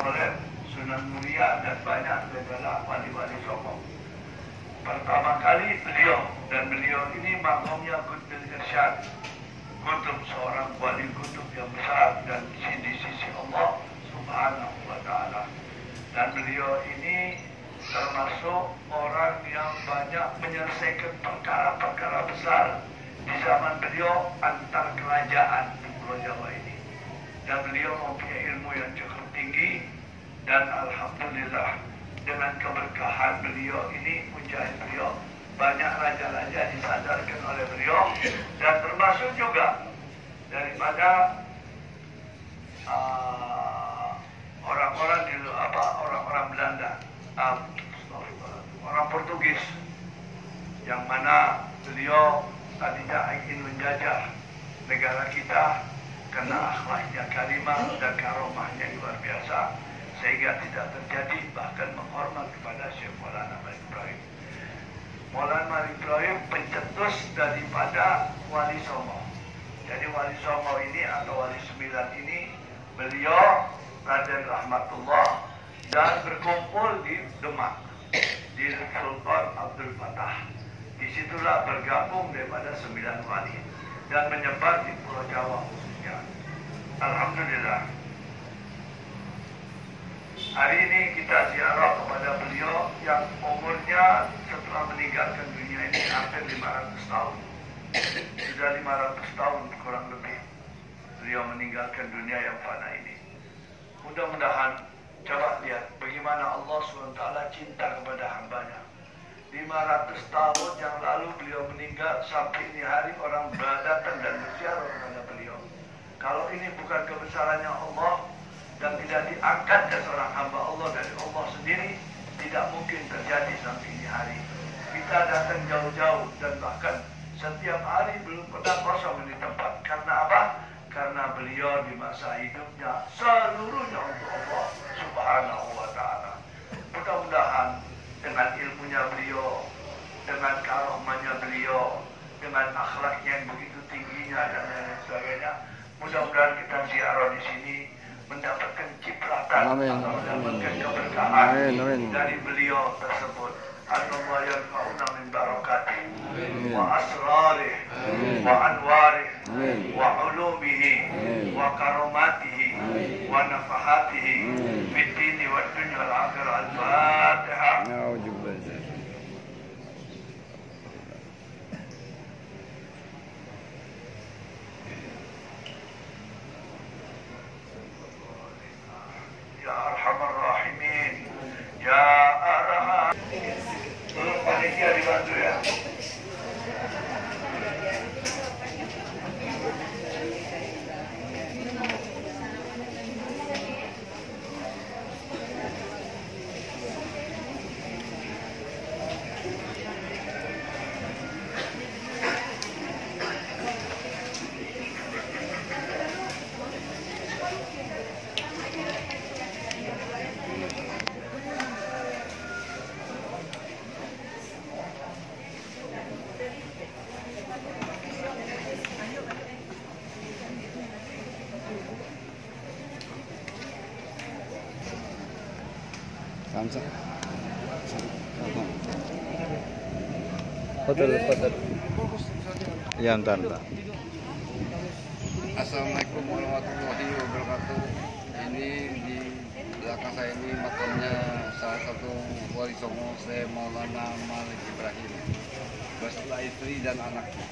oleh Sunan Muria dan banyak adalah wali-wali Songo. Pertama kali beliau ini makamnya Qutbul Irsyad, kutub, seorang wali kutub yang besar dan di sisi Allah Subhanahu wa Ta'ala. Dan beliau ini termasuk orang yang banyak menyelesaikan perkara-perkara besar di zaman beliau antar kerajaan di Pulau Jawa ini. Dan beliau mempunyai ilmu yang cukup tinggi, dan alhamdulillah dengan keberkahan beliau ini, mujahid beliau, banyak raja-raja disadarkan oleh beliau, dan termasuk juga daripada orang-orang Belanda, orang Portugis, yang mana beliau tadinya ingin menjajah negara kita karena akhlaknya karimah dan karomahnya luar biasa, sehingga tidak terjadi, bahkan menghormat kepada Syekh Maulana Malik Ibrahim. Maulana Malik Ibrahim pencetus daripada Wali Songo. Jadi Wali Songo ini atau Wali Sembilan ini, beliau Raden Rahmatullah dan berkumpul di Demak di Sultan Abdul Fattah. Disitulah bergabung daripada 9 wali dan menyebar di Pulau Jawa khususnya. Alhamdulillah. Hari ini kita ziarah kepada beliau yang umurnya setelah meninggalkan dunia ini hampir 500 tahun. Sudah 500 tahun kurang lebih beliau meninggalkan dunia yang fana ini. Mudah-mudahan, coba lihat bagaimana Allah SWT cinta kepada hambanya. 500 tahun yang lalu beliau meninggal, sampai ini hari orang datang dan berziarah kepada beliau. Kalau ini bukan kebesarannya Allah dan tidak diangkatnya seorang hamba Allah dari Allah sendiri, tidak mungkin terjadi sampai ini hari. Kita datang jauh-jauh dan bahkan setiap hari belum pernah kosong di tempat. Karena apa? Karena beliau di masa hidupnya seluruhnya untuk Allah Subhanahu wa Ta'ala. Mudah-mudahan dengan ilmunya beliau, dengan karomahnya beliau, dengan akhlaknya yang begitu tingginya dan lain sebagainya, mudah-mudahan kita ziarah di sini mendapatkan cipratan, mendapatkan keberkahan dari beliau tersebut. Allah yarfa'una min barakatih wa asrarih wa anwarih wa ulumihi wa karomatihi wa nafahatihi fid dini wa dunya wal akhirah. Al-Fatihah. Ya Arhamar Rahimin, Ya Arhamar. Tolong panitia dibantu ya. Kamsa. Hotel. Ya, entar. Assalamualaikum warahmatullahi wabarakatuh. Ini di belakang saya ini makamnya salah satu wali Songo, Syekh Maulana Malik Ibrahim beserta istri dan anaknya.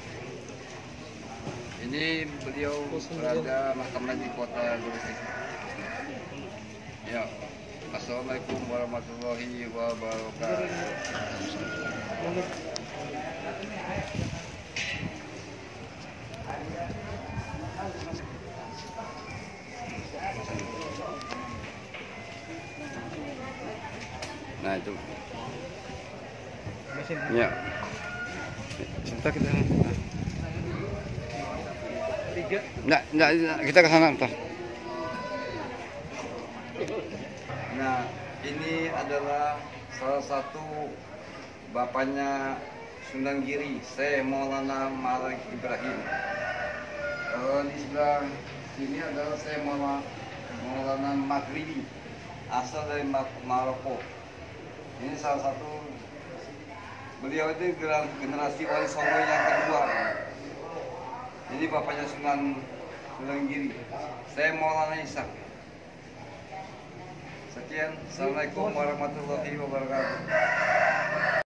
Ini beliau berada makamnya di kota Gresik. Ya. Assalamualaikum warahmatullahi wabarakatuh. Nah itu. Ya. Sebentar kita. Enggak, kita ke sana entar. Nah, ini adalah salah satu bapaknya Sunan Giri, Syekh Maulana Malik Ibrahim. Kalau di sebelah sini adalah Syekh Maulana Maghribi. asal dari Maroko. Ini salah satu, beliau itu generasi Wali Songo yang kedua. Jadi bapaknya Sunan Giri. Saya Maulana Ishak. Sekian, Assalamualaikum warahmatullahi wabarakatuh.